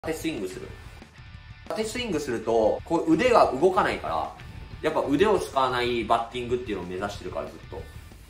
縦スイングする。縦スイングすると、こう腕が動かないから、やっぱ腕を使わないバッティングっていうのを目指してるから、ずっと。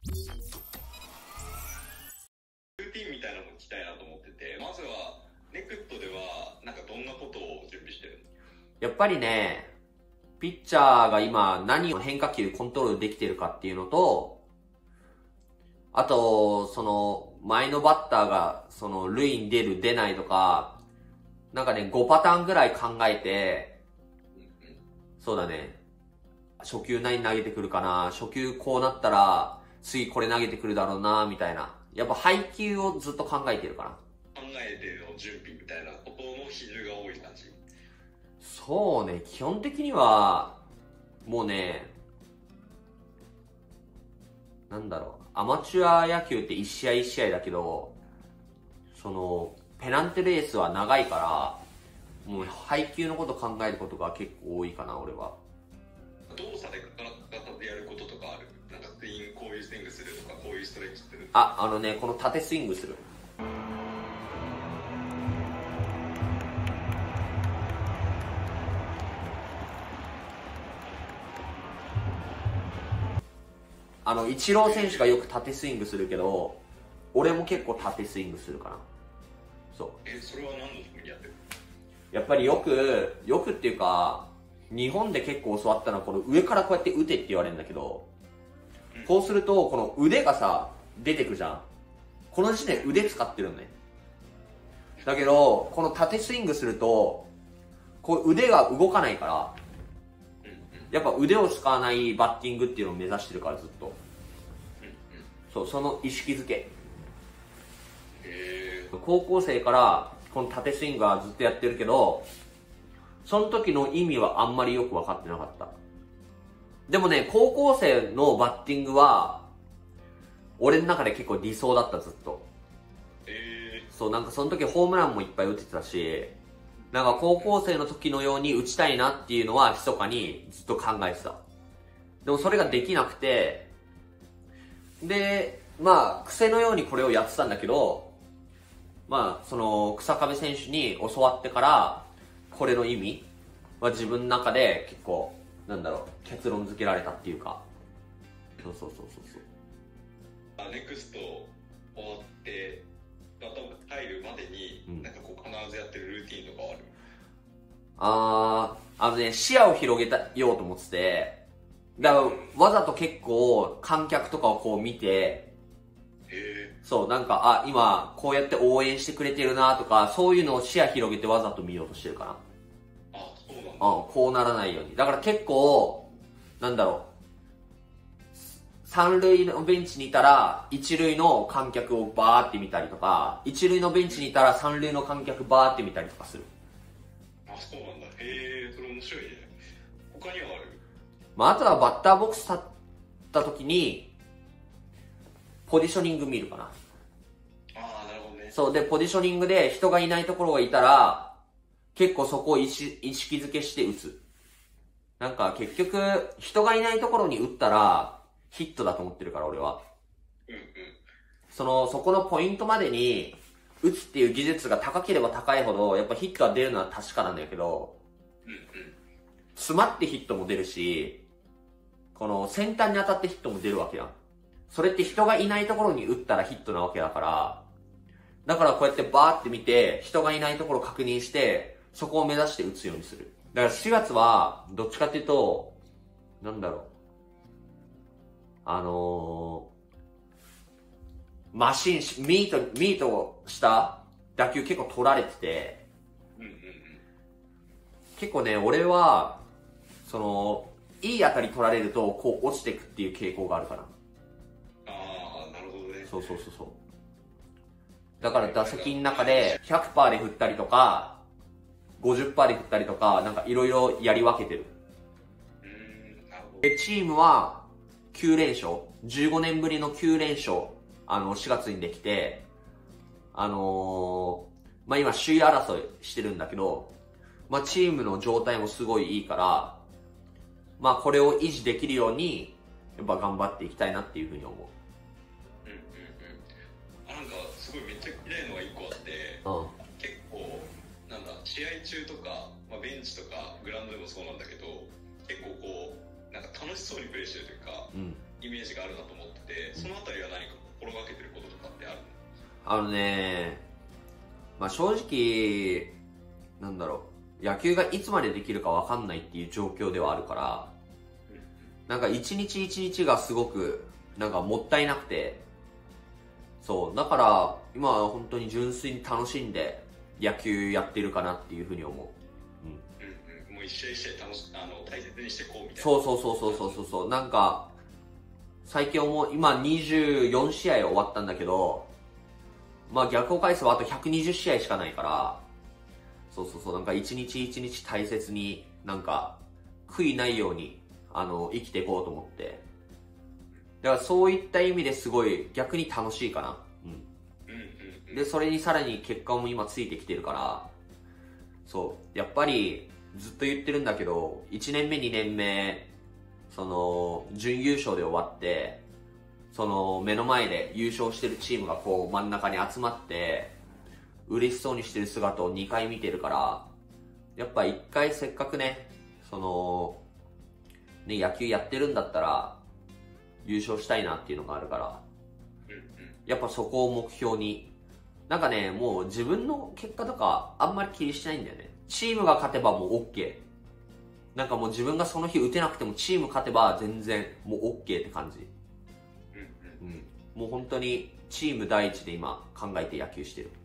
ルーティンみたいなのを聞きたいなと思ってて、まずは、ネクットでは、なんかどんなことを準備してるの？ やっぱりね、ピッチャーが今何を変化球コントロールできてるかっていうのと、あと、その、前のバッターが、その、塁に出る、出ないとか、なんかね、5パターンぐらい考えて、そうだね、初球何投げてくるかな、初球こうなったら、次これ投げてくるだろうな、みたいな。やっぱ配球をずっと考えてるかな。 考えての準備みたいなことの比重が多い感じ？ そうね、基本的には、もうね、なんだろう、アマチュア野球って一試合一試合だけど、その、ペナントレースは長いから、もう配球のこと考えることが結構多いかな、俺は。 動作で型でやることとかある？なんかこういうスイングするとか、こういうストレッチする。 あのね、この縦スイングする。イチロー選手がよく縦スイングするけど、俺も結構縦スイングするかな。そう。 それは何のためにやってる？ やっぱりよくっていうか、日本で結構教わったのは、この上からこうやって打てって言われるんだけど、こうすると、この腕がさ、出てくじゃん。この時点で腕使ってるのね。だけど、この縦スイングすると、こう腕が動かないから、やっぱ腕を使わないバッティングっていうのを目指してるから、ずっと。そう、その意識づけ。高校生からこの縦スイングはずっとやってるけど、その時の意味はあんまりよく分かってなかった。でもね、高校生のバッティングは、俺の中で結構理想だった、ずっと。そう、なんかその時ホームランもいっぱい打ってたし、なんか高校生の時のように打ちたいなっていうのは密かにずっと考えてた。でもそれができなくて、で、まあ、癖のようにこれをやってたんだけど、まあ、その、草壁選手に教わってから、これの意味は自分の中で結構、なんだろう、結論付けられたっていうか。そうそうそうそうそう。 ネクスト終わって、また入るまでに、なんかこう必ずやってるルーティンとかある？ ね、視野を広げようと思ってて、だからわざと結構観客とかをこう見て、そう、なんか、今、こうやって応援してくれてるなとか、そういうのを視野広げてわざと見ようとしてるかな。 そうなんだ。 こうならないように。だから結構、なんだろう、三塁のベンチにいたら、一塁の観客をバーって見たりとか、一塁のベンチにいたら三塁の観客バーって見たりとかする。 そうなんだ。それ面白いね。他にはある？ あとはバッターボックス立った時に、ポジショニング見るかな。 なるほどね。 そう、で、ポジショニングで人がいないところがいたら、結構そこを意識づけして打つ。なんか結局、人がいないところに打ったら、ヒットだと思ってるから、俺は。そこのポイントまでに、打つっていう技術が高ければ高いほど、やっぱヒットが出るのは確かなんだけど、詰まってヒットも出るし、この先端に当たってヒットも出るわけやん。それって人がいないところに打ったらヒットなわけだから、だからこうやってバーって見て、人がいないところを確認して、そこを目指して打つようにする。だから4月は、どっちかっていうと、なんだろう。ミートした打球結構取られてて、結構ね、俺は、いい当たり取られると、こう落ちていくっていう傾向があるかな。 なるほどね。 そう。だから打席の中で 100% で振ったりとか、50% で振ったりとか、なんかいろいろやり分けてる。で、チームは9連勝。15年ぶりの9連勝。4月にできて、今首位争いしてるんだけど、チームの状態もすごいいいから、これを維持できるように、やっぱ頑張っていきたいなっていうふうに思う。 なんかすごいめっちゃ嫌いのが1個あって、結構なんだ試合中とか、ベンチとかグラウンドでもそうなんだけど、結構こうなんか楽しそうにプレーしてるというか、イメージがあるなと思ってて、そのあたりは何か心がけてることとかってあるの？正直なんだろう、野球がいつまでできるか分かんないっていう状況ではあるから、なんか一日一日がすごくなんかもったいなくて、そうだから今は本当に純粋に楽しんで野球やってるかなっていうふうに思う。 もう一試合一試合大切にしていこうみたいな。 そうなんか最近今24試合終わったんだけど、逆を返せばあと120試合しかないから、なんか一日一日大切に、なんか悔いないように生きていこうと思って、だからそういった意味ですごい逆に楽しいかな。でそれにさらに結果も今ついてきてるから、そうやっぱりずっと言ってるんだけど、1年目2年目準優勝で終わって、目の前で優勝してるチームがこう真ん中に集まって嬉しそうにしてる姿を2回見てるから、やっぱ1回せっかくね野球やってるんだったら優勝したいなっていうのがあるから、やっぱそこを目標に、なんかね、もう自分の結果とかあんまり気にしてないんだよね。チームが勝てばもう OK、 なんかもう自分がその日打てなくてもチーム勝てば全然もう OK って感じ。もう本当にチーム第一で今考えて野球してる。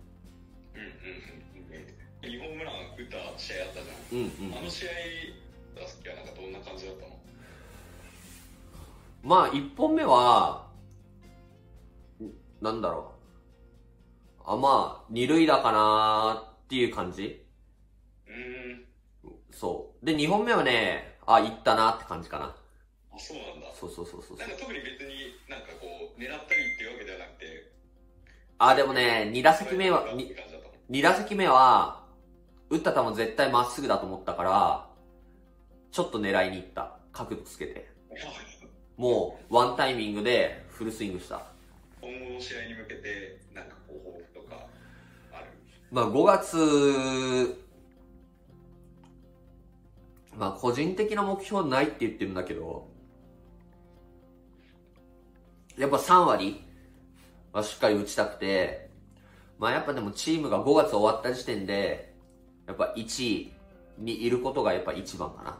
2ホームラン打った試合あったじゃん。あの試合打席はなんかどんな感じだったの ？1本目はなんだろう、二塁打かなっていう感じ。そうで2本目はね、行ったなって感じかな。 そうなんだ。 そうなんか特に別になんかこう狙ったりっていうわけではなくて、 でもね、2打席目は打った球絶対まっすぐだと思ったから、ちょっと狙いに行った。角度つけてもうワンタイミングでフルスイングした。 今後の試合に向けてなんかこう抱負とかある ？5月個人的な目標ないって言ってるんだけど、やっぱ3割はしっかり打ちたくて、やっぱでもチームが5月終わった時点でやっぱ1位にいることがやっぱ一番かな。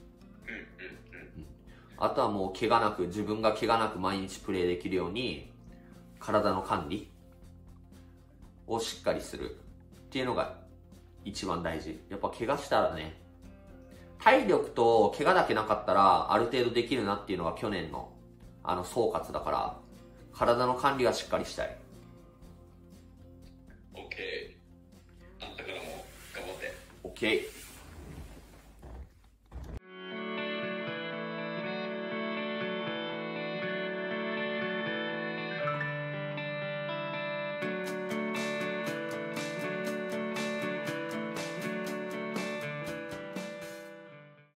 あとはもう自分が怪我なく毎日プレーできるように体の管理をしっかりするっていうのが一番大事。やっぱ怪我したらね、体力と怪我だけなかったらある程度できるなっていうのが去年の総括だから、体の管理はしっかりしたい。 OK、 あんたからも頑張って。 OK。